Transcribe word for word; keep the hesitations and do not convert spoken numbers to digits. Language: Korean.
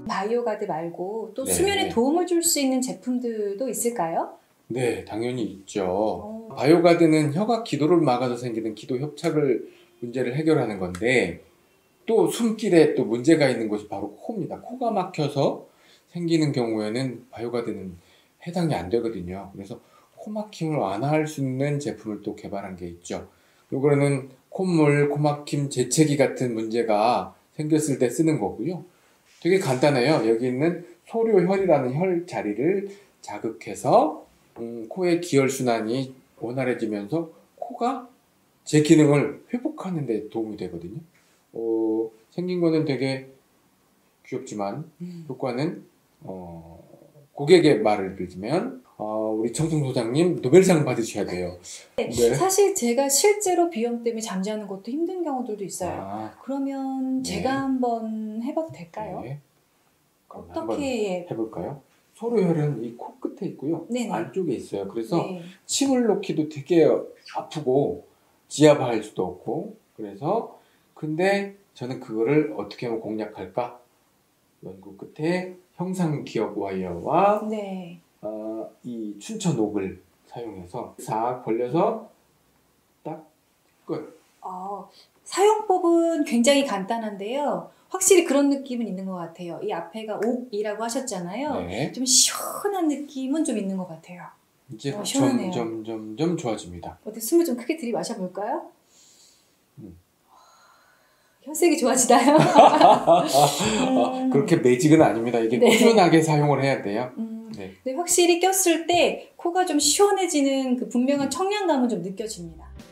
바이오가드 말고 또 네. 수면에 도움을 줄 수 있는 제품들도 있을까요? 네, 당연히 있죠. 어. 바이오가드는 혀가 기도를 막아서 생기는 기도 협착을 문제를 해결하는 건데, 또 숨길에 또 문제가 있는 것이 바로 코입니다. 코가 막혀서 생기는 경우에는 바이오가드는 해당이 안 되거든요. 그래서 코 막힘을 완화할 수 있는 제품을 또 개발한 게 있죠. 요거는 콧물, 코막힘, 재채기 같은 문제가 생겼을 때 쓰는 거고요. 되게 간단해요. 여기 있는 소료혈이라는 혈 자리를 자극해서 음, 코의 기혈순환이 원활해지면서 코가 제 기능을 회복하는 데 도움이 되거든요. 어, 생긴 거는 되게 귀엽지만 음. 효과는 어, 고객의 말을 빌면 어, 우리 청송 소장님 노벨상 받으셔야 돼요. 네. 네. 사실 제가 실제로 비염 때문에 잠자는 것도 힘든 경우들도 있어요. 아, 그러면 네. 제가 한번 해봐도 될까요? 네. 그럼 한번 어떻게 해볼까요? 소료혈은 이 코 끝에 있고요. 네네. 안쪽에 있어요. 그래서 네. 침을 놓기도 되게 아프고 지압할 수도 없고, 그래서 근데 저는 그거를 어떻게 하면 공략할까? 연구 끝에 형상기억 와이어와 네. 어, 이 춘천옥을 사용해서 싹 벌려서 딱 끝. 어, 사용법은 굉장히 간단한데요. 확실히 그런 느낌은 있는 것 같아요. 이 앞에가 옥이라고 하셨잖아요. 네. 좀 시원한 느낌은 좀 있는 것 같아요. 이제 어, 시원하네요. 점점 점점 좋아집니다. 어때 숨을 좀 크게 들이마셔 볼까요? 음. 혈색이 좋아지나요? 아, 음. 그렇게 매직은 아닙니다. 이게 네. 꾸준하게 사용을 해야 돼요. 음, 네. 근데 확실히 꼈을 때 코가 좀 시원해지는 그 분명한 청량감은 좀 느껴집니다.